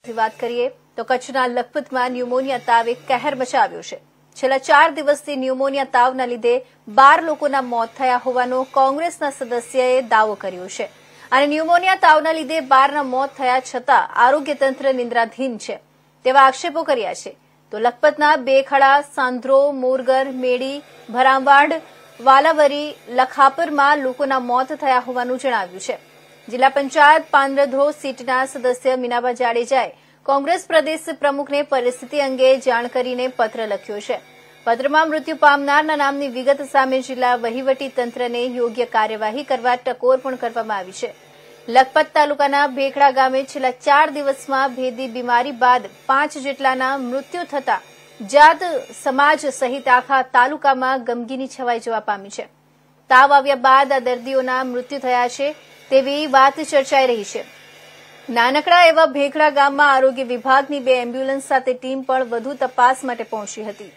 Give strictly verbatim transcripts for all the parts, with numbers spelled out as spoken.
વાત કરીએ તો કચ્છના લખપતમાં ન્યુમોનિયા તાવે કહેર મચાવ્યો છે। છેલ્લા ચાર દિવસથી ન્યુમોનિયા તાવના લીધે બાર લોકોના મોત થયા હોવાનો કોંગ્રેસના સદસ્યએ દાવો કર્યો છે અને ન્યુમોનિયા તાવના લીધે બારના મોત થયા છતાં આરોગ્ય તંત્ર નિંદ્રાધીન છે તેવા આક્ષેપો કર્યા છે। તો લખપતના બેખડા, સાંદ્રો, મોરગર, મેડી, ભરામવાડ, વાલાવરી, લખાપરમાં લોકોના મોત થયા હોવાનું જણાવ્યું છે। જિલ્લા પંચાયત પાંદરધ્રો સીટના સદસ્ય મીનાબા જાડેજાએ કોંગ્રેસ પ્રદેશ પ્રમુખને પરિસ્થિતિ અંગે જાણ કરીને પત્ર લખ્યો છે। પત્રમાં મૃત્યુ પામનારના નામની વિગત સામે જિલ્લા વહીવટી તંત્રને યોગ્ય કાર્યવાહી કરવા ટકોર પણ કરવામાં આવી છે। લખપત તાલુકાના ભેખડા ગામે છેલ્લા ચાર દિવસમાં ભેદી બીમારી બાદ પાંચ જેટલાના મૃત્યુ થતા જાત સમાજ સહિત આખા તાલુકામાં ગમગીની છવાઈ જવા પામી છે। તાવ આવ્યા બાદ આ દર્દીઓના મૃત્યુ થયા છે તેવી વાત ચર્ચાઈ રહી છે। નાનકડા એવા ભેખડા ગામમાં આરોગ્ય વિભાગની બે એમ્બ્યુલન્સ સાથે ટીમ પણ વધુ તપાસ માટે પહોંચી હતી।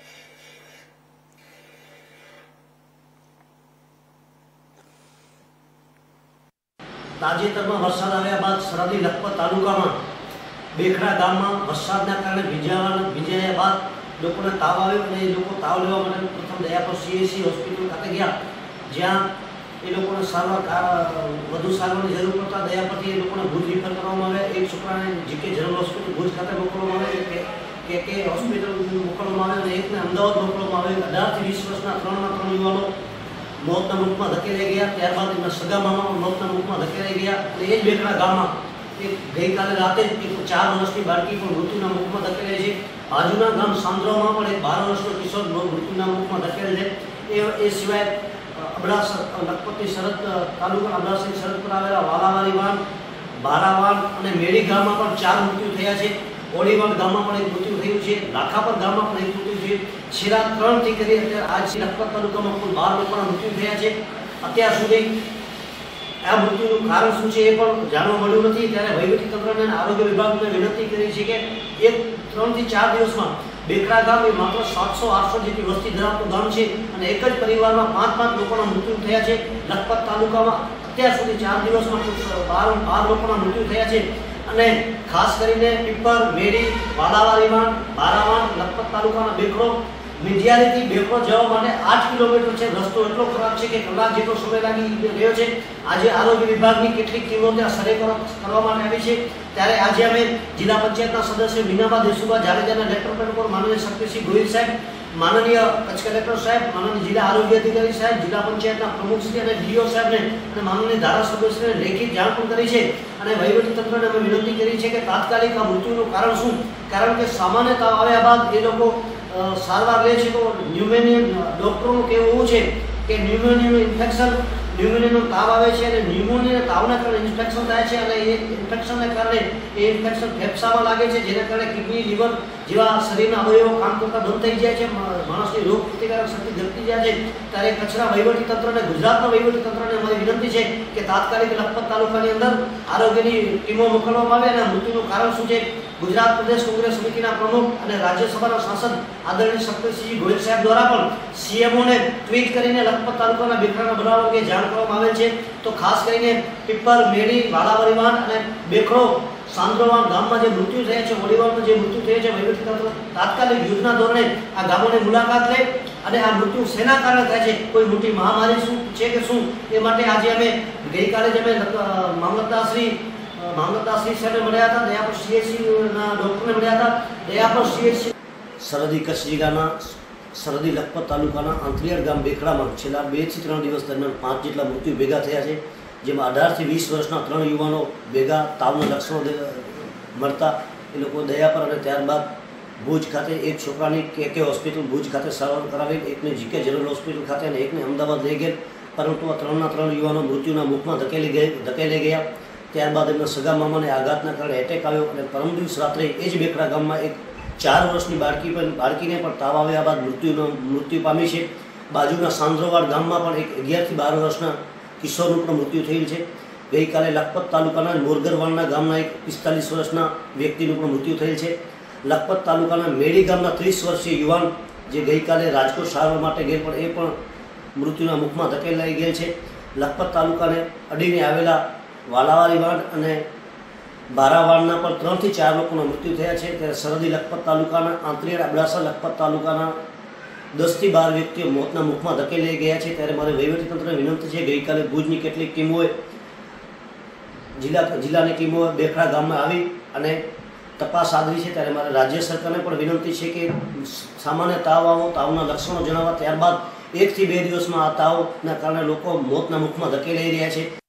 તાજેતરમાં વરસાદ આવ્યા બાદ સરહદી લખપત તાલુકામાં બેખડા ગામમાં વરસાદના કારણે ભીંજાવા ભીંજાયા બાદ લોકોને તાવ આવ્યો અને એ લોકો તાવ લેવા માટે પ્રથમ દયાપર સીએસસી હોસ્પિટલ ખાતે ગયા, જ્યાં એ લોકોને સારવાર વધુ સારવારની જરૂર પડતા દયાપરથી એ લોકોને ભુજ રિફર કરવામાં આવે। એક છોકરાને જીકે જનરલ હોસ્પિટલ ભુજ ખાતે મોકલવામાં આવે, કે કે હોસ્પિટલ મોકલવામાં આવે અને એકને અમદાવાદ મોકલવામાં આવે। અઢારથી વીસ વર્ષના ત્રણના ત્રણ યુવાનો મોતના મુખમાં ધકેલાઈ ગયા। ત્યારબાદ એમના સગા મામા મોતના મુખમાં ધકેલાઈ ગયા અને એ જ બેખડા ગામમાં એક ગઈકાલે રાતે એક ચાર વર્ષની બાળકી પણ મૃત્યુના મુખમાં ધકેલાઈ છે। બાજુના ગામ સાંદ્રામાં પણ એક બાર વર્ષનો કિશોર મૃત્યુના મુખમાં ધકેલાઈ છે। એ એ સિવાય અબડાસા લખપતની સરહદ તાલુકા અબડાસાની સરહદ પર આવેલા વાલાવારી વાન, બારાવાન અને મેડી ગામમાં પણ ચાર મૃત્યુ થયા છે। ઓડીવાન ગામમાં પણ એક મૃત્યુ થયું છે। લાખાપર ગામમાં પણ એક મૃત્યુ છે। છેલ્લા ત્રણથી કરી અત્યારે આજ લખપત તાલુકામાં કુલ બાર લોકોના મૃત્યુ થયા છે। અત્યાર સુધી આ મૃત્યુનું કારણ શું છે એ પણ જાણવા મળ્યું નથી। ત્યારે વહીવટી તંત્રને અને આરોગ્ય વિભાગને વિનંતી કરી છે કે એક ત્રણથી ચાર દિવસમાં બેખડા ગામ એ માત્ર સાતસો આઠસો જેટલી વસ્તી ધરાવતું ગામ છે અને એક જ પરિવારમાં પાંચ પાંચ લોકોના મૃત્યુ થયા છે। લખપત તાલુકામાં અત્યાર સુધી ચાર દિવસમાં બાર બાર લોકોના મૃત્યુ થયા છે અને ખાસ કરીને પીપર, મેડી, વાલાવારીવાન, બારાવાન, લખપત તાલુકાના બેખડો, મીડિયારીથી બેખડો જવા માટે આઠ કિલોમીટર છે। રસ્તો એટલો ખરાબ છે કે કલાક જેટલો સમય લાગી રહ્યો છે। આજે આરોગ્ય વિભાગની કેટલીક ટીમો ત્યાં સર્વે કરવા માટે આવી છે। ત્યારે આજે અમે જિલ્લા પંચાયતના સદસ્ય મીનાબા દેસુબા જાડેજાના લેટર પેડ પર માનનીય શક્તિસિંહ ગોહિલ સાહેબ, માનનીય કચ્છ કલેક્ટર સાહેબ, માનનીય જિલ્લા આરોગ્ય અધિકારી સાહેબ, જિલ્લા પંચાયતના પ્રમુખશ્રી અને ડીઓ સાહેબને અને માનનીય ધારાસભ્યશ્રીને લેખિત જાણ પણ કરી છે અને વહીવટી તંત્રને અમે વિનંતી કરી છે કે તાત્કાલિક આ મૃત્યુનું કારણ શું, કારણ કે સામાન્ય તાવ આવ્યા બાદ એ લોકો સારવાર લે છે તો ન્યુમોનિયા ડૉક્ટરોનું કહેવું એવું છે કે ન્યુમોનિયાનું ઇન્ફેક્શન ન્યુમોનિયાનો તાવ આવે છે અને ન્યુમોનિયાના તાવના કારણે ઇન્ફેક્શન થાય છે અને એ ઇન્ફેક્શનને કારણે એ ઇન્ફેક્શન ફેફસામાં લાગે છે, જેના કારણે કિડની, લીવર જેવા શરીરના અવયવો કામ કરતા બંધ થઈ જાય છે, માણસની રોગ પ્રતિકારક શક્તિ ઘટતી જાય છે। ત્યારે કચ્છના વહીવટી તંત્રને, ગુજરાતના વહીવટી તંત્રને અમારી વિનંતી છે કે તાત્કાલિક લખપત તાલુકાની અંદર આરોગ્યની ટીમો મોકલવામાં આવે અને મૃત્યુનું કારણ શું છે ગુજરાત પ્રદેશ કોંગ્રેસ સમિતિના પ્રમુખ અને રાજ્યસભાના સાંસદ આદરણીય શક્તિસિંહ ગોહિલ સાહેબ દ્વારા પણ સીએમઓને ટ્વીટ કરીને લખપત તાલુકાના બેખડાના બનાવ અંગે જાણ કરવામાં આવેલ છે। તો ખાસ કરીને પીપર, મેડી, વાલાવારીવાન અને બેખડો, સાંદ્રોવાન ગામમાં જે મૃત્યુ થયા છે, ઓડીવાનમાં જે મૃત્યુ થયા છે, વહીવટી તંત્ર તાત્કાલિક યુદ્ધના ધોરણે આ ગામોની મુલાકાત લે અને આ મૃત્યુ શેના કારણે થાય છે, કોઈ મોટી મહામારી શું છે કે શું, એ માટે આજે અમે ગઈકાલે જ અમે મામલતદારશ્રી મામલતદારશ્રી સાહેબને મળ્યા હતા, દયાપર સીએસસીના ડૉક્ટરને મળ્યા હતા। દયાપર સીએસસી સરહદી કચ્છ જિલ્લાના સરહદી લખપત તાલુકાના આંતરિયાળ ગામ બેખડામાં છેલ્લા બે થી ત્રણ દિવસ દરમિયાન પાંચ જેટલા મૃત્યુ ભેગા થયા છે, જેમાં અઢારથી વીસ વર્ષના ત્રણ યુવાનો ભેગા તાવના લક્ષણો મળતા એ લોકો દયાપર અને ત્યારબાદ ભુજ ખાતે એક છોકરાની કે કે હોસ્પિટલ ભુજ ખાતે સારવાર કરાવેલ, એકને જીકે જનરલ હોસ્પિટલ ખાતે અને એકને અમદાવાદ લઈ ગયેલ, પરંતુ આ ત્રણના ત્રણ યુવાનો મૃત્યુના મુખમાં ધકેલી ગઈ ધકેલાઈ ગયા। ત્યારબાદ એમના સગા મામાને આઘાતના કારણે એટેક આવ્યો અને પરમ દિવસ રાત્રે એ જ બેખડા ગામમાં એક ચાર વર્ષની બાળકી પણ બાળકીને પણ તાવ આવ્યા બાદ મૃત્યુનો મૃત્યુ પામી છે। બાજુના સાંદ્રોવાડ ગામમાં પણ એક અગિયારથી બાર વર્ષના કિશોરનું પણ મૃત્યુ થયેલ છે। ગઈકાલે લખપત તાલુકાના મોરગરવાણના ગામના એક પિસ્તાલીસ વર્ષના વ્યક્તિનું પણ મૃત્યુ થયેલ છે। લખપત તાલુકાના મેડી ગામના ત્રીસ વર્ષીય યુવાન જે ગઈકાલે રાજકોટ સારવાર માટે ગયેલ પણ એ પણ મૃત્યુના મુખમાં ધકેલાઈ ગયેલ છે। લખપત તાલુકાને અડીને આવેલા વાલાવારીવાડ અને બારાવાડના પણ ત્રણથી ચાર લોકોના મૃત્યુ થયા છે, ત્યારે સરહદી લખપત તાલુકાના આંતરિયાળ અબડાસા લખપત તાલુકાના દસથી બાર વ્યક્તિઓ મોતના મુખમાં ધકેલાઈ ગયા છે। ત્યારે મારે વહીવટીતંત્રને વિનંતી છે, ગઈકાલે ભુજની કેટલીક ટીમોએ જિલ્લા જિલ્લાની ટીમો બેખડા ગામમાં આવી અને તપાસ આદરી છે। ત્યારે મારે રાજ્ય સરકારને પણ વિનંતી છે કે સામાન્ય તાવ આવો, તાવના લક્ષણો જણાવવા ત્યારબાદ એકથી બે દિવસમાં આ તાવના કારણે લોકો મોતના મુખમાં ધકેલાઈ રહ્યા છે।